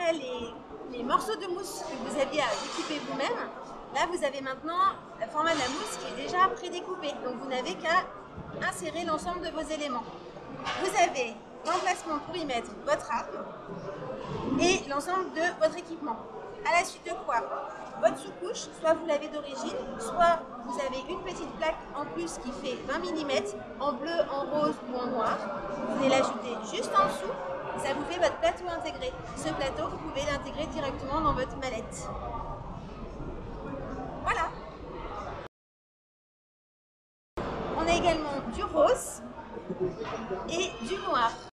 après les morceaux de mousse que vous aviez à découper vous-même, là vous avez maintenant le format de la mousse qui est déjà prédécoupé. Donc vous n'avez qu'à insérer l'ensemble de vos éléments. Vous avez l'emplacement pour y mettre votre arme et l'ensemble de votre équipement. À la suite de quoi, votre sous-couche, soit vous l'avez d'origine, soit vous avez une petite plaque en plus qui fait 20 mm en bleu, en rose ou en noir. Vous venez l'ajouter juste en dessous et ça vous fait votre plateau intégré. Ce plateau, vous pouvez l'intégrer directement dans votre mallette. Voilà. On a également du rose et du noir.